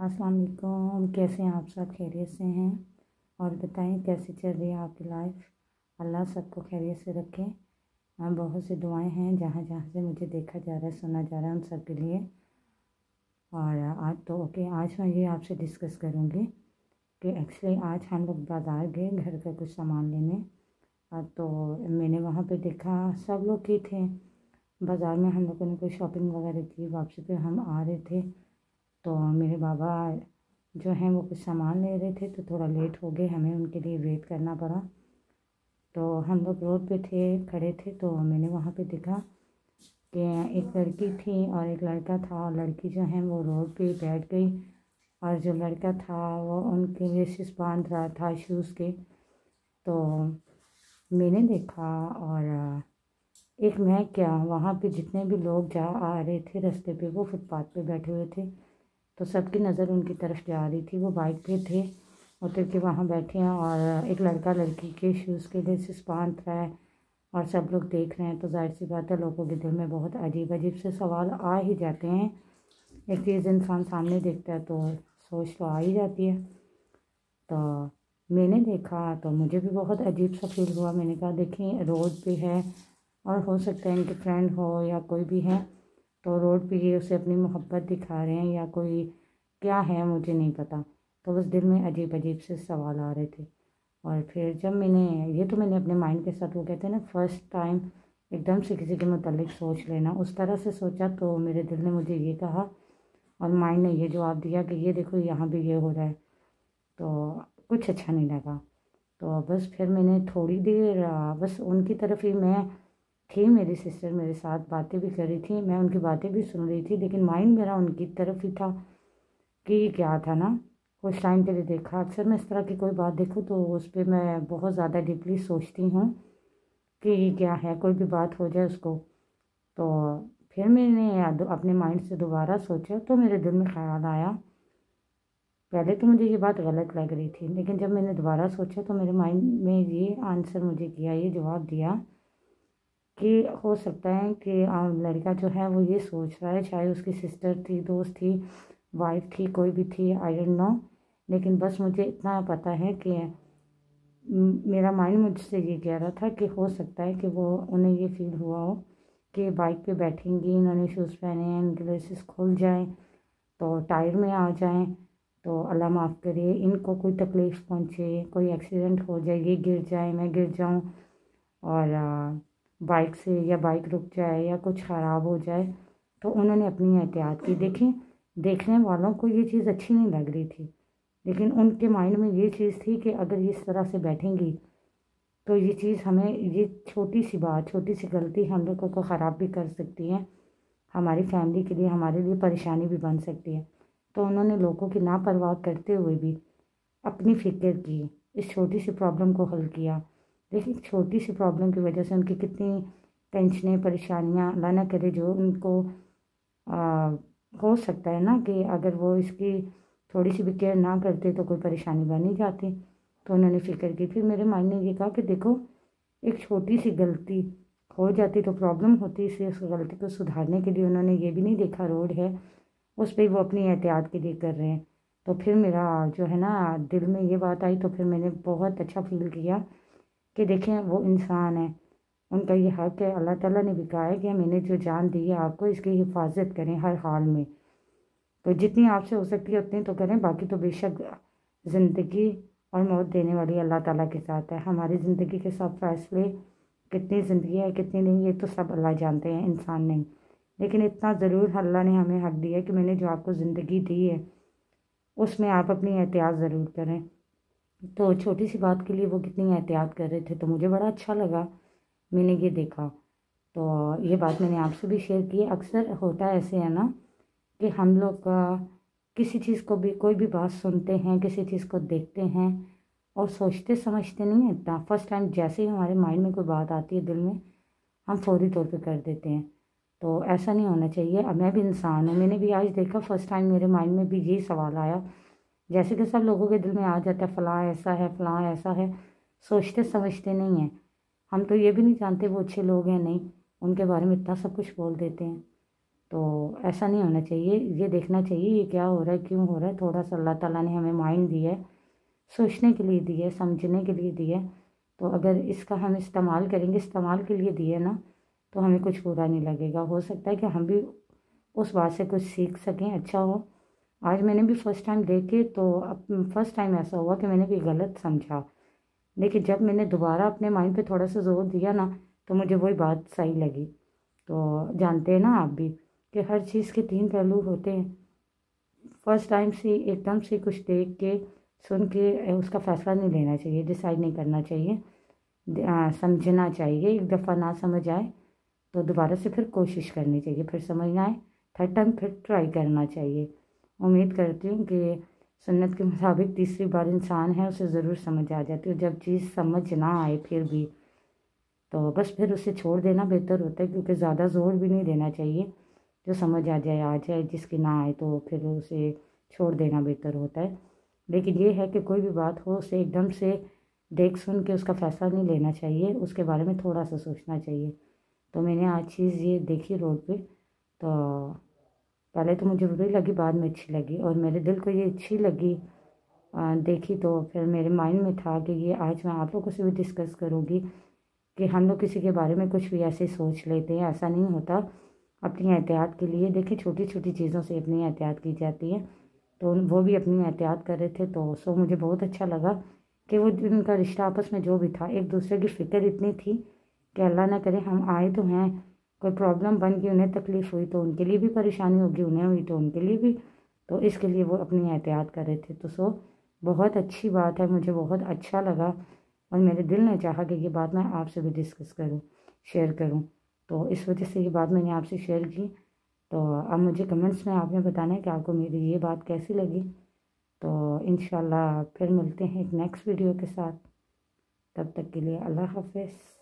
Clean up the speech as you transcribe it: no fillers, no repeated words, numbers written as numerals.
अस्सलाम वालेकुम। कैसे हैं आप सब? खैरियत से हैं? और बताएं कैसी चल रही है आपकी लाइफ। अल्लाह सबको खैरियत से रखे। बहुत सी दुआएं हैं जहाँ जहाँ से मुझे देखा जा रहा है, सुना जा रहा है, उन सब के लिए। और आज तो आज मैं ये आपसे डिस्कस करूँगी कि एक्चुअली आज हम लोग बाज़ार गए घर का कुछ सामान लेने। तो मैंने वहाँ पे देखा सब लोग की थे बाज़ार में। हम लोगों ने कोई शॉपिंग वगैरह की, वापसी पे हम आ रहे थे तो मेरे बाबा जो हैं वो कुछ सामान ले रहे थे तो थोड़ा लेट हो गए, हमें उनके लिए वेट करना पड़ा। तो हम लोग रोड पे थे, खड़े थे, तो मैंने वहाँ पे देखा कि एक लड़की थी और एक लड़का था। लड़की जो है वो रोड पे बैठ गई और जो लड़का था वो उनके लेसिस बांध रहा था शूज़ के। तो मैंने देखा और एक मैं क्या, वहाँ पे जितने भी लोग जा आ रहे थे रास्ते पे वो फुटपाथ पे बैठे हुए थे, तो सबकी नज़र उनकी तरफ जा रही थी। वो बाइक पे थे, उतर के वहाँ बैठे हैं और एक लड़का लड़की के शूज़ के लेसिस बांध रहा है और सब लोग देख रहे हैं। तो जाहिर सी बात है लोगों के दिल में बहुत अजीब अजीब से सवाल आ ही जाते हैं। एक चीज़ इंसान सामने देखता है तो सोच तो आ ही जाती है। तो मैंने देखा तो मुझे भी बहुत अजीब सा फील हुआ। मैंने कहा देखिए रोड पे है और हो सकता है इनके फ्रेंड हो या कोई भी है, तो रोड पे ये उसे अपनी मोहब्बत दिखा रहे हैं या कोई क्या है मुझे नहीं पता। तो बस दिल में अजीब अजीब से सवाल आ रहे थे। और फिर जब मैंने अपने माइंड के साथ, वो कहते हैं ना फर्स्ट टाइम एकदम से किसी के मुतालिक सोच लेना, उस तरह से सोचा तो मेरे दिल ने मुझे ये कहा और माइंड ने ये जवाब दिया कि ये देखो यहाँ भी ये हो रहा है। तो कुछ अच्छा नहीं लगा। तो बस फिर मैंने थोड़ी देर बस उनकी तरफ ही मैं थी, मेरी सिस्टर मेरे साथ बातें भी कर रही थी, मैं उनकी बातें भी सुन रही थी, लेकिन माइंड मेरा उनकी तरफ ही था कि क्या था ना। कुछ टाइम के लिए देखा, अक्सर मैं इस तरह की कोई बात देखूँ तो उस पर मैं बहुत ज़्यादा डीपली सोचती हूँ कि क्या है, कोई भी बात हो जाए उसको। तो फिर मैंने अपने माइंड से दोबारा सोचा तो मेरे दिल में ख्याल आया। पहले तो मुझे ये बात गलत लग रही थी, लेकिन जब मैंने दोबारा सोचा तो मेरे माइंड में ये आंसर मुझे किया, ये जवाब दिया कि हो सकता है कि लड़का जो है वो ये सोच रहा है, चाहे उसकी सिस्टर थी, दोस्त थी, वाइफ थी, कोई भी थी, आई डोंट नो। लेकिन बस मुझे इतना पता है कि मेरा माइंड मुझसे ये कह रहा था कि हो सकता है कि वो उन्हें ये फील हुआ हो कि बाइक पे बैठेंगी, इन्होंने शूज़ पहने हैं, इनके लेसिस खुल जाएं तो टायर में आ जाएं, तो अल्लाह माफ़ करे इनको कोई तकलीफ़ पहुँचे, कोई एक्सीडेंट हो जाए, ये गिर जाए, मैं गिर जाऊँ और बाइक से, या बाइक रुक जाए या कुछ ख़राब हो जाए। तो उन्होंने अपनी एहतियात की। देखें, देखने वालों को ये चीज़ अच्छी नहीं लग रही थी, लेकिन उनके माइंड में ये चीज़ थी कि अगर इस तरह से बैठेंगी तो ये चीज़ हमें, ये छोटी सी बात, छोटी सी गलती हम लोगों को ख़राब भी कर सकती है, हमारी फैमिली के लिए, हमारे लिए परेशानी भी बन सकती है। तो उन्होंने लोगों की ना परवाह करते हुए भी अपनी फ़िक्र की, इस छोटी सी प्रॉब्लम को हल किया। देखिए छोटी सी प्रॉब्लम की वजह से उनकी कितनी टेंशनें, परेशानियाँ, अल्लाह ना करे जो उनको आ, हो सकता है ना कि अगर वो इसकी थोड़ी सी भी केयर ना करते तो कोई परेशानी बन ही जाती। तो उन्होंने फ़िक्र की। फिर मेरे माइंड ने ये कहा कि देखो एक छोटी सी गलती हो जाती तो प्रॉब्लम होती, इसलिए उस गलती को सुधारने के लिए उन्होंने ये भी नहीं देखा रोड है उस पर वो अपनी एहतियात के लिए कर रहे हैं। तो फिर मेरा जो है ना दिल में ये बात आई, तो फिर मैंने बहुत अच्छा फील किया कि देखें वो इंसान है, उनका ये हक़ है, अल्लाह ताला ने भी कहा है कि मैंने जो जान दी है आपको इसकी हिफाजत करें हर हाल में। तो जितनी आपसे हो सकती है उतनी तो करें, बाकी तो बेशक ज़िंदगी और मौत देने वाली अल्लाह ताला के साथ है। हमारी ज़िंदगी के सब फैसले, कितनी ज़िंदगी है कितनी नहीं, ये तो सब अल्लाह जानते हैं, इंसान नहीं। लेकिन इतना ज़रूर अल्लाह ने हमें हक़ दिया कि मैंने जो आपको ज़िंदगी दी है उसमें आप अपनी एहतियात ज़रूर करें। तो छोटी सी बात के लिए वो कितनी एहतियात कर रहे थे, तो मुझे बड़ा अच्छा लगा, मैंने ये देखा। तो ये बात मैंने आपसे भी शेयर की। अक्सर होता ऐसे है ना कि हम लोग किसी चीज़ को भी, कोई भी बात सुनते हैं, किसी चीज़ को देखते हैं और सोचते समझते नहीं हैं इतना। फर्स्ट टाइम जैसे ही हमारे माइंड में कोई बात आती है दिल में, हम फौरी तौर पे कर देते हैं। तो ऐसा नहीं होना चाहिए। अब मैं भी इंसान हूँ, मैंने भी आज देखा फर्स्ट टाइम मेरे माइंड में भी यही सवाल आया, जैसे कि सब लोगों के दिल में आ जाता है फ़लाँ ऐसा है, फ़लाँ ऐसा है। सोचते समझते नहीं हैं। हम तो ये भी नहीं जानते वो अच्छे लोग हैं नहीं, उनके बारे में इतना सब कुछ बोल देते हैं। तो ऐसा नहीं होना चाहिए। ये देखना चाहिए ये क्या हो रहा है, क्यों हो रहा है। थोड़ा सा अल्लाह ताला ने हमें माइंड दिया है, सोचने के लिए दिया है, समझने के लिए दिया है। तो अगर इसका हम इस्तेमाल करेंगे, इस्तेमाल के लिए दिया ना, तो हमें कुछ बुरा नहीं लगेगा। हो सकता है कि हम भी उस बात से कुछ सीख सकें, अच्छा हो। आज मैंने भी फर्स्ट टाइम देखे तो फर्स्ट टाइम ऐसा हुआ कि मैंने भी गलत समझा, लेकिन जब मैंने दोबारा अपने माइंड पे थोड़ा सा जोर दिया ना, तो मुझे वही बात सही लगी। तो जानते हैं ना आप भी कि हर चीज़ के तीन पहलू होते हैं। फर्स्ट टाइम से एकदम से कुछ देख के सुन के उसका फ़ैसला नहीं लेना चाहिए, डिसाइड नहीं करना चाहिए। समझना चाहिए। एक दफ़ा ना समझ आए तो दोबारा से फिर कोशिश करनी चाहिए, फिर समझ ना आए थर्ड टाइम फिर ट्राई करना चाहिए। उम्मीद करती हूँ कि सुन्नत के मुताबिक तीसरी बार इंसान है उसे ज़रूर समझ आ जाती है। जब चीज़ समझ ना आए फिर भी तो बस फिर उसे छोड़ देना बेहतर होता है, क्योंकि ज़्यादा ज़ोर भी नहीं देना चाहिए। जो समझ आ जाए, जिसकी ना आए तो फिर उसे छोड़ देना बेहतर होता है। लेकिन ये है कि कोई भी बात हो उसे एकदम से देख सुन के उसका फ़ैसला नहीं लेना चाहिए, उसके बारे में थोड़ा सा सोचना चाहिए। तो मैंने आज चीज़ ये देखी रोड पे, तो पहले तो मुझे बुरी लगी, बाद में अच्छी लगी, और मेरे दिल को ये अच्छी लगी। देखी तो फिर मेरे माइंड में था कि ये आज मैं आप लोगों से भी डिस्कस करूँगी कि हम लोग किसी के बारे में कुछ भी ऐसे सोच लेते हैं, ऐसा नहीं होता। अपनी एहतियात के लिए देखिए, छोटी छोटी चीज़ों से अपनी एहतियात की जाती है। तो वो भी अपनी एहतियात कर रहे थे, तो सो मुझे बहुत अच्छा लगा कि वो उनका रिश्ता आपस में जो भी था, एक दूसरे की फ़िक्र इतनी थी कि अल्लाह ना करे हम आए तो हैं, कोई प्रॉब्लम बन गई, उन्हें तकलीफ़ हुई तो उनके लिए भी परेशानी होगी, उन्हें हुई तो उनके लिए भी। तो इसके लिए वो अपनी एहतियात कर रहे थे। तो सो बहुत अच्छी बात है, मुझे बहुत अच्छा लगा, और मेरे दिल ने चाहा कि ये बात मैं आपसे भी डिस्कस करूँ, शेयर करूँ। तो इस वजह से ये बात मैंने आपसे शेयर की। तो अब मुझे कमेंट्स में आपने बताना है कि आपको मेरी ये बात कैसी लगी। तो इंशाल्लाह फिर मिलते हैं एक नेक्स्ट वीडियो के साथ। तब तक के लिए अल्लाह हाफ़िज़।